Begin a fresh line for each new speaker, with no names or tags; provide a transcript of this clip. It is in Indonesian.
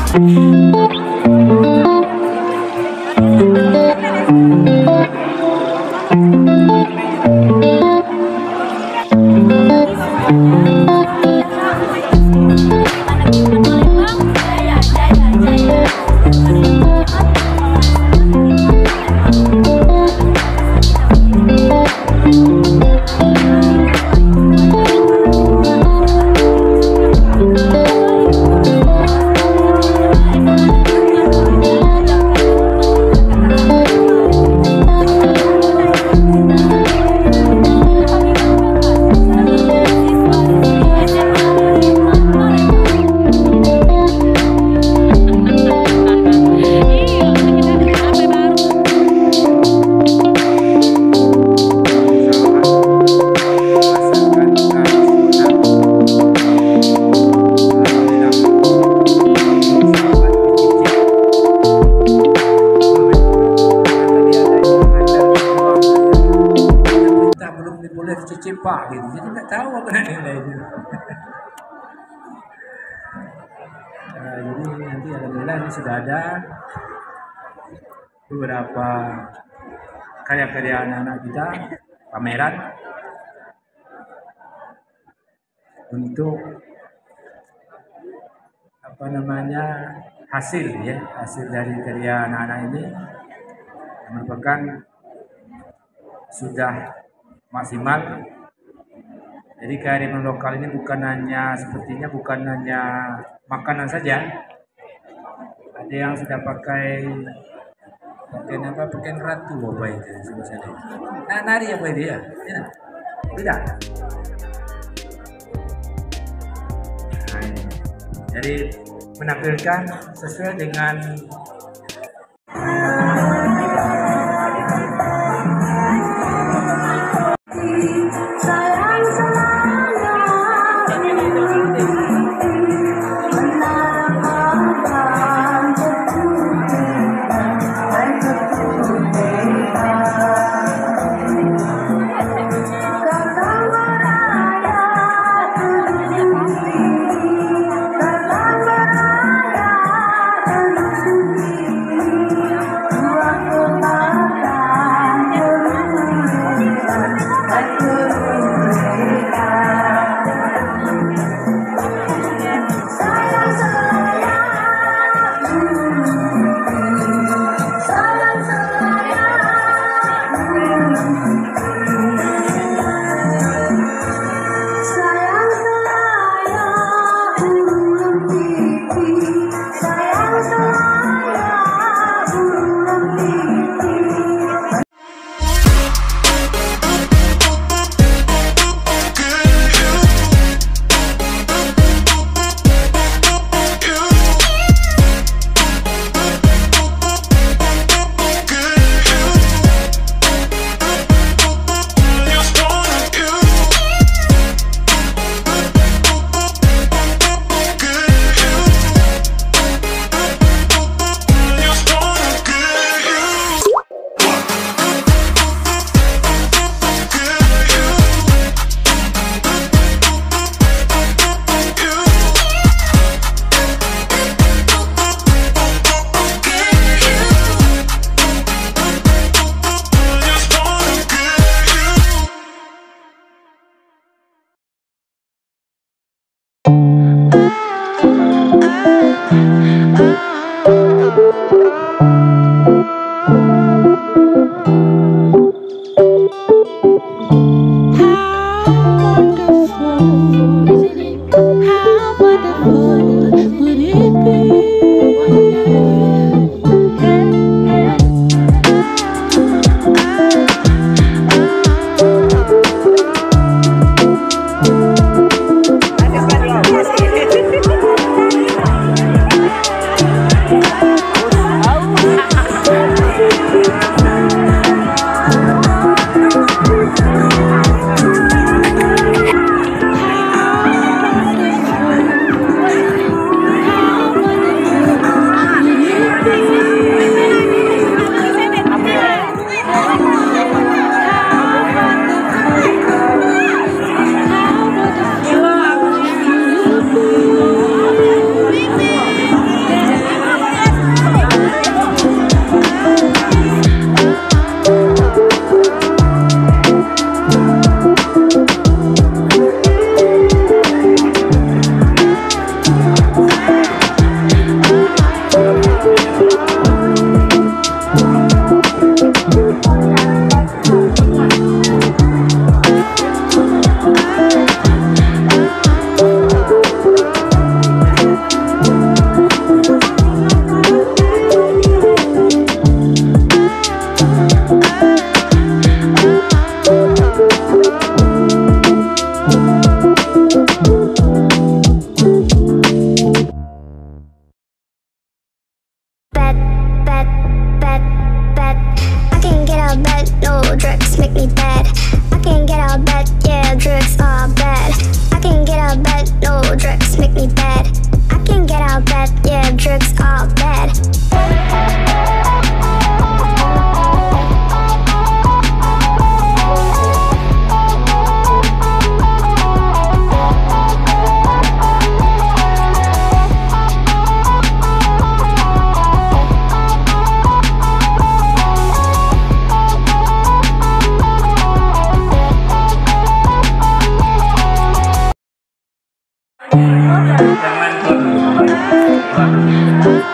Pak gitu, jadi nggak tahu apa nilainya. Nah, jadi nanti alhamdulillah ini sudah ada beberapa karya-karya anak-anak kita pameran untuk apa namanya hasil dari karya anak-anak ini yang merupakan sudah maksimal. Jadi kearifan lokal ini bukan hanya makanan saja. Ada yang sudah pakaian ratu apa itu misalnya. Nah, nari apa itu ya? Tidak. Nah, jadi menampilkan sesuai dengan
out of bed, no, drugs make me bad. I can't get out of bed, yeah, drugs are bad. I can't get out of bed, no, drugs make me bad. I can't get out of bed, yeah, drugs are bad.
Jangan